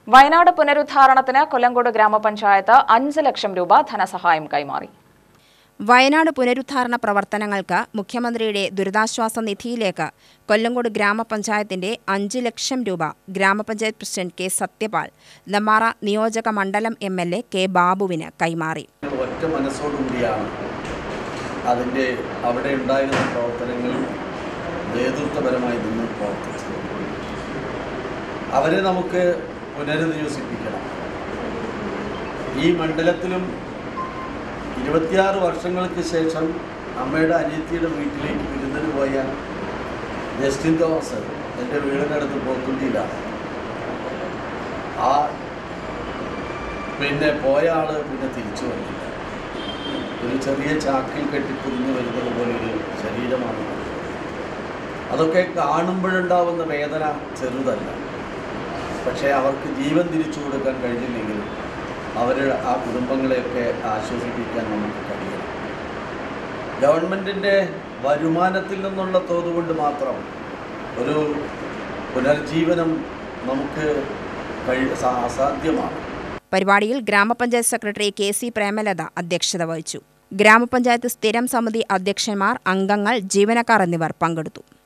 വയനാട് പുനരുദ്ധാരണത്തിന് കൊല്ലങ്കോട് ഗ്രാമപഞ്ചായത്ത് 5 ലക്ഷം രൂപ ധനസഹായം കൈമാറി. വയനാട് പുനരുദ്ധാരണ പ്രവർത്തനങ്ങൾക്ക് മുഖ്യമന്ത്രിയുടെ ദുരിതാശ്വാസ നിധിയിലേക്ക് കൊല്ലങ്കോട് ഗ്രാമപഞ്ചായത്തിന്റെ 5 ലക്ഷം രൂപ ഗ്രാമപഞ്ചായത്ത് പ്രസിഡന്റ് കെ സത്യപാൽ, നെന്മാറ നിയോജക മണ്ഡലം എംഎൽഎ കെ ബാബുവിന് കൈമാറി. ഒറ്റ മനസ്സോടുകൂടിയാണ് അതിൻ്റെ അവിടെ ഉണ്ടായിരുന്ന പ്രവർത്തനങ്ങൾ നേതൃത്വപരമായി നിന്ന് പ്രവർത്തിച്ചത്. അവരെ നമുക്ക് പുനരധിവസിപ്പിക്കണം. ഈ മണ്ഡലത്തിലും 26 വർഷങ്ങൾക്ക് ശേഷം അമ്മയുടെ അനിയത്തിയുടെ വീട്ടിലേക്ക് വിരുന്നിന് പോയ ജസ്റ്റിൻ തോമസ് എൻ്റെ വീടിനടുത്ത് പോത്തുണ്ടിയിലാണ്. പിന്നെ പോയ ആൾ പിന്നെ തിരിച്ചു വന്നില്ല. ഒരു ചെറിയ ചാക്കിൽ കെട്ടിപ്പൊതിഞ്ഞ് വരുന്നത് പോലൊരു ശരീരമാണ്. അതൊക്കെ കാണുമ്പോഴുണ്ടാവുന്ന വേദന ചെറുതല്ല. പക്ഷേ അവർക്ക് ജീവൻ തിരിച്ചു കൊടുക്കാൻ കഴിഞ്ഞില്ലെങ്കിലും അവരുടെ ആ കുടുംബങ്ങളെയൊക്കെ ആശ്വസിപ്പിക്കാൻ നമുക്ക് കഴിയണം. ഗവൺമെൻറ്റിൻ്റെ വരുമാനത്തിൽ നിന്നുള്ള തോതുകൊണ്ട് മാത്രം ഒരു പുനർജീവനം നമുക്ക് അസാധ്യമാണ്. പരിപാടിയിൽ ഗ്രാമപഞ്ചായത്ത് സെക്രട്ടറി KC പ്രേമലത അധ്യക്ഷത വഹിച്ചു. ഗ്രാമപഞ്ചായത്ത് സ്ഥിരം സമിതി അധ്യക്ഷന്മാർ, അംഗങ്ങൾ, ജീവനക്കാർ എന്നിവർ പങ്കെടുത്തു.